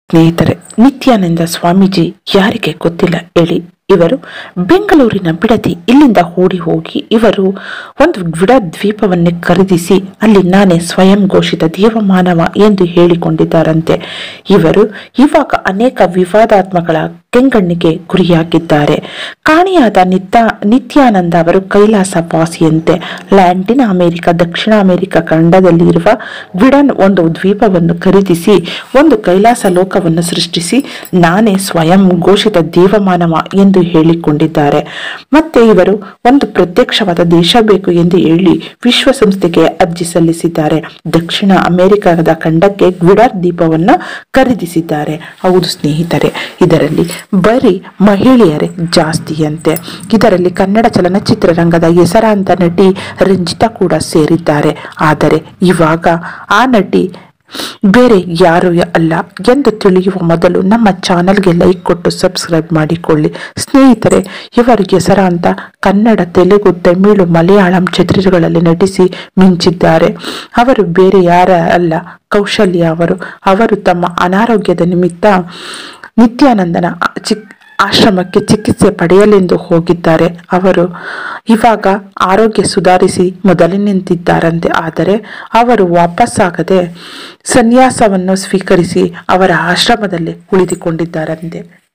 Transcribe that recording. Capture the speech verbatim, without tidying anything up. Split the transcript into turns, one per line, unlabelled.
ಸ್ನೇಹಿತರೆ, ನಿತ್ಯಾನಂದ ಸ್ವಾಮೀಜಿ ಯಾರಿಗೆ ಗೊತ್ತಿಲ್ಲ ಹೇಳಿ. ಇವರು ಬೆಂಗಳೂರಿನ ಬಿಡದಿ. ಇಲ್ಲಿಂದ ಓಡಿ ಹೋಗಿ ಇವರು ಒಂದು ಬಿಡ ದ್ವೀಪವನ್ನೇ ಖರೀದಿಸಿ ಅಲ್ಲಿ ನಾನೇ ಸ್ವಯಂ ಘೋಷಿತ ದೇವಮಾನವ ಎಂದು ಹೇಳಿಕೊಂಡಿದ್ದಾರಂತೆ. ಇವರು ಇವಾಗ ಅನೇಕ ವಿವಾದಾತ್ಮಕಗಳ ಕೆಂಗಣ್ಣಿಗೆ ಗುರಿಯಾಗಿದ್ದಾರೆ. ಕಾಣಿಯಾದ ನಿತ್ಯ ನಿತ್ಯಾನಂದ ಅವರು ಕೈಲಾಸ ವಾಸಿಯಂತೆ. ಲ್ಯಾಟಿನ್ ಅಮೆರಿಕ, ದಕ್ಷಿಣ ಅಮೆರಿಕ ಖಂಡದಲ್ಲಿ ಇರುವ ಗ್ವಿಡನ್ ಒಂದು ದ್ವೀಪವನ್ನು ಖರೀದಿಸಿ ಒಂದು ಕೈಲಾಸ ಲೋಕವನ್ನು ಸೃಷ್ಟಿಸಿ ನಾನೇ ಸ್ವಯಂ ಘೋಷಿತ ದೇವಮಾನವ ಎಂದು ಹೇಳಿಕೊಂಡಿದ್ದಾರೆ. ಮತ್ತೆ ಇವರು ಒಂದು ಪ್ರತ್ಯಕ್ಷವಾದ ದೇಶ ಬೇಕು ಎಂದು ಹೇಳಿ ವಿಶ್ವಸಂಸ್ಥೆಗೆ ಅರ್ಜಿ ಸಲ್ಲಿಸಿದ್ದಾರೆ. ದಕ್ಷಿಣ ಅಮೆರಿಕದ ಖಂಡಕ್ಕೆ ಗ್ವಿಡರ್ ದ್ವೀಪವನ್ನು ಖರೀದಿಸಿದ್ದಾರೆ. ಹೌದು ಸ್ನೇಹಿತರೆ, ಇದರಲ್ಲಿ ಬರೀ ಮಹಿಳೆಯರೇ ಜಾಸ್ತಿಯಂತೆ. ಇದರಲ್ಲಿ ಕನ್ನಡ ಚಲನಚಿತ್ರರಂಗದ ಹೆಸರಾಂತ ನಟಿ ರಂಜಿತಾ ಕೂಡ ಸೇರಿದ್ದಾರೆ. ಆದರೆ ಇವಾಗ ಆ ನಟಿ ಬೇರೆ ಯಾರು ಅಲ್ಲ ಎಂದು ತಿಳಿಯುವ ಮೊದಲು ನಮ್ಮ ಚಾನಲ್ಗೆ ಲೈಕ್ ಕೊಟ್ಟು ಸಬ್ಸ್ಕ್ರೈಬ್ ಮಾಡಿಕೊಳ್ಳಿ ಸ್ನೇಹಿತರೆ. ಇವರು ಹೆಸರಾಂತ ಕನ್ನಡ, ತೆಲುಗು, ತಮಿಳು, ಮಲಯಾಳಂ ಚಿತ್ರಗಳಲ್ಲಿ ನಟಿಸಿ ಮಿಂಚಿದ್ದಾರೆ. ಅವರು ಬೇರೆ ಯಾರ ಅಲ್ಲ, ಕೌಶಲ್ಯ ಅವರು. ಅವರು ತಮ್ಮ ಅನಾರೋಗ್ಯದ ನಿಮಿತ್ತ ನಿತ್ಯಾನಂದನ ಚಿಕ್ ಆಶ್ರಮಕ್ಕೆ ಚಿಕಿತ್ಸೆ ಪಡೆಯಲೆಂದು ಹೋಗಿದ್ದಾರೆ. ಅವರು ಇವಾಗ ಆರೋಗ್ಯ ಸುಧಾರಿಸಿ ಮೊದಲಿನಿಂತಿದ್ದಾರಂತೆ. ಆದರೆ ಅವರು ವಾಪಸ್ಸಾಗದೆ ಸನ್ಯಾಸವನ್ನು ಸ್ವೀಕರಿಸಿ ಅವರ ಆಶ್ರಮದಲ್ಲಿ ಉಳಿದುಕೊಂಡಿದ್ದಾರಂತೆ.